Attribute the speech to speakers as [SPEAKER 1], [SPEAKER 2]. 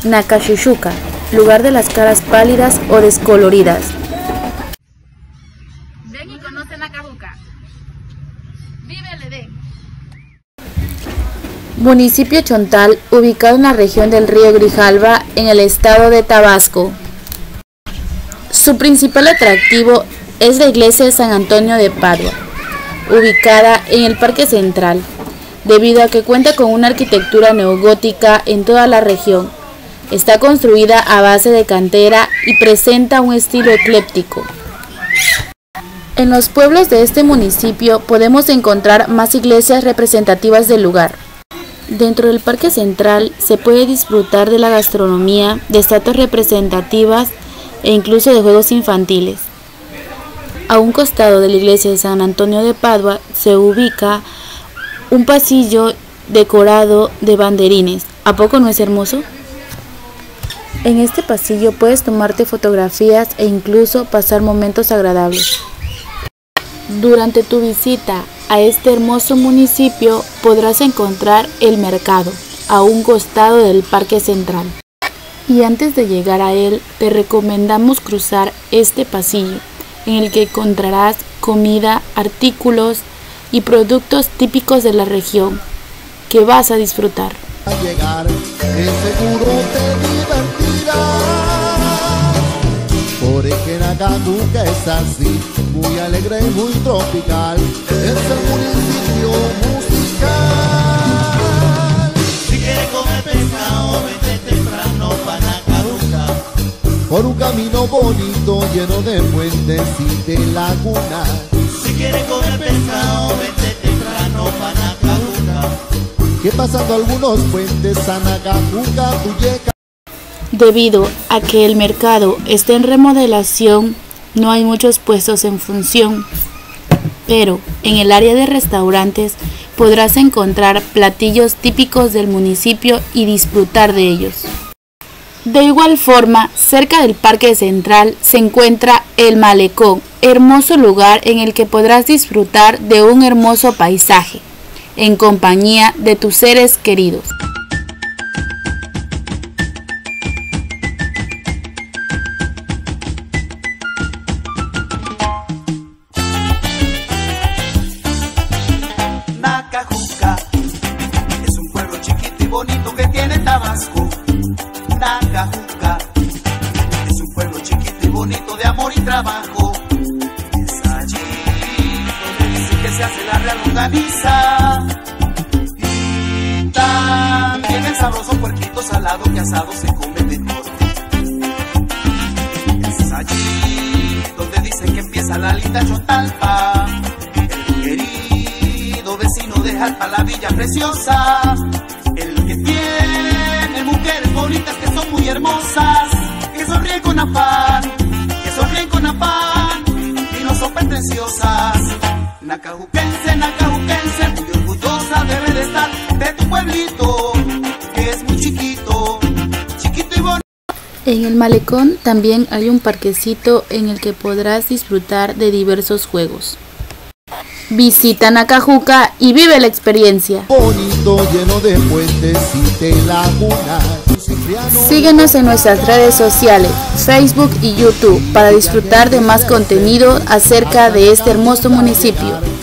[SPEAKER 1] Nakashushuka, lugar de las caras pálidas o descoloridas.
[SPEAKER 2] Ven y conoce Nakajuca. Vive el Edén.
[SPEAKER 1] Municipio Chontal, ubicado en la región del río Grijalva, en el estado de Tabasco. Su principal atractivo es la iglesia de San Antonio de Padua, ubicada en el Parque Central, debido a que cuenta con una arquitectura neogótica en toda la región. Está construida a base de cantera y presenta un estilo ecléctico. En los pueblos de este municipio podemos encontrar más iglesias representativas del lugar. Dentro del Parque Central se puede disfrutar de la gastronomía, de estatuas representativas e incluso de juegos infantiles. A un costado de la iglesia de San Antonio de Padua se ubica un pasillo decorado de banderines. ¿A poco no es hermoso? En este pasillo puedes tomarte fotografías e incluso pasar momentos agradables. Durante tu visita a este hermoso municipio podrás encontrar el mercado, a un costado del Parque Central. Y antes de llegar a él, te recomendamos cruzar este pasillo, en el que encontrarás comida, artículos y productos típicos de la región, que vas a disfrutar.
[SPEAKER 3] Al llegar, seguro te divertirás, porque Nakajuca es así, muy alegre y muy tropical, es el municipio musical. Si quieres comer pescado, vete temprano para Nakajuca, por un camino bonito lleno de puentes y de lagunas. Si quieres comer pescado, vete temprano para Nakajuca, que pasando algunos puentes a Nakajuca tú llegas.
[SPEAKER 1] Debido a que el mercado está en remodelación, no hay muchos puestos en función, pero en el área de restaurantes podrás encontrar platillos típicos del municipio y disfrutar de ellos. De igual forma, cerca del Parque Central se encuentra el Malecón, hermoso lugar en el que podrás disfrutar de un hermoso paisaje, en compañía de tus seres queridos.
[SPEAKER 3] Nakajuca es un pueblo chiquito y bonito que tiene Tabasco. Nakajuca es un pueblo chiquito y bonito de amor y trabajo. Es allí donde dicen que se hace la real longaniza. Y también el sabroso puerquito salado que asado se come mejor. Es allí donde dicen que empieza la linda Chotalpa, el querido vecino de Jalpa, la villa preciosa, el que tiene mujeres bonitas que son muy hermosas, que sonríen con afán, y no son pretenciosas. Nakajuquense, nakajuquense, muy orgullosa debe de estar de tu pueblito, que es muy chiquito, chiquito y bonito.
[SPEAKER 1] En el Malecón también hay un parquecito en el que podrás disfrutar de diversos juegos. Visita Nakajuca y vive la experiencia.
[SPEAKER 3] Bonito, lleno de puentes y de lagunas.
[SPEAKER 1] Síguenos en nuestras redes sociales, Facebook y YouTube, para disfrutar de más contenido acerca de este hermoso municipio.